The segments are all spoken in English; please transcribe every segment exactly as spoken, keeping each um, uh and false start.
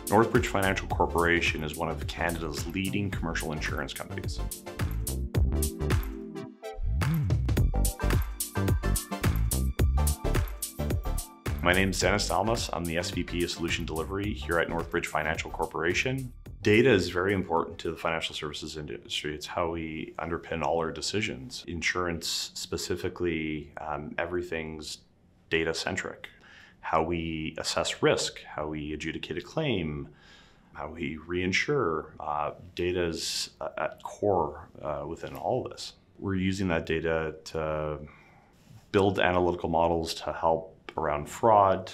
Northbridge Financial Corporation is one of Canada's leading commercial insurance companies. My name is Dennis Dalmas. I'm the S V P of Solution Delivery here at Northbridge Financial Corporation. Data is very important to the financial services industry. It's how we underpin all our decisions. Insurance specifically, um, everything's data-centric. How we assess risk, how we adjudicate a claim, how we reinsure. Uh, data is at core uh, within all of this. We're using that data to build analytical models to help around fraud,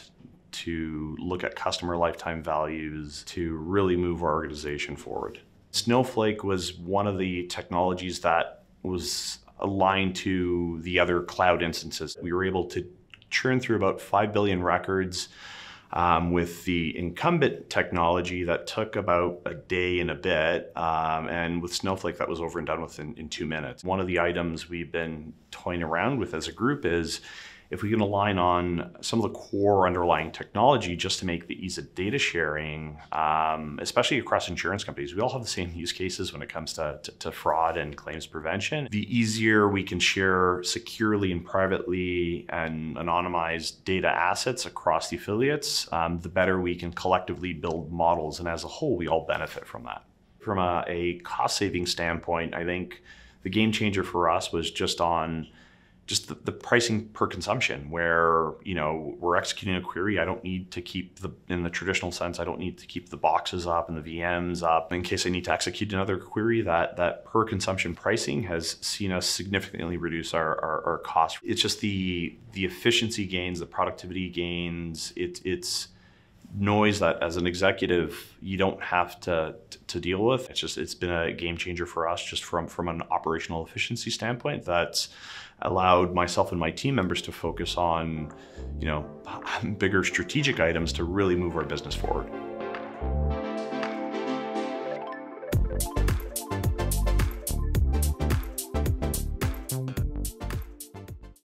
to look at customer lifetime values, to really move our organization forward. Snowflake was one of the technologies that was aligned to the other cloud instances. We were able to churn through about five billion records um, with the incumbent technology that took about a day and a bit. Um, and with Snowflake, that was over and done with in, in two minutes. One of the items we've been toying around with as a group is if we can align on some of the core underlying technology just to make the ease of data sharing, um, especially across insurance companies. We all have the same use cases when it comes to, to, to fraud and claims prevention. The easier we can share securely and privately and anonymized data assets across the affiliates, um, the better we can collectively build models. And as a whole, we all benefit from that. From a, a cost-saving standpoint, I think the game changer for us was just on just the, the pricing per consumption, where, you know, we're executing a query. I don't need to keep the, in the traditional sense, I don't need to keep the boxes up and the V Ms up in case I need to execute another query. That that per consumption pricing has seen us significantly reduce our, our, our costs. It's just the the efficiency gains, the productivity gains. It, it's noise that as an executive you don't have to to deal with. It's just it's been a game changer for us just from from an operational efficiency standpoint that's allowed myself and my team members to focus on, you know, bigger strategic items to really move our business forward.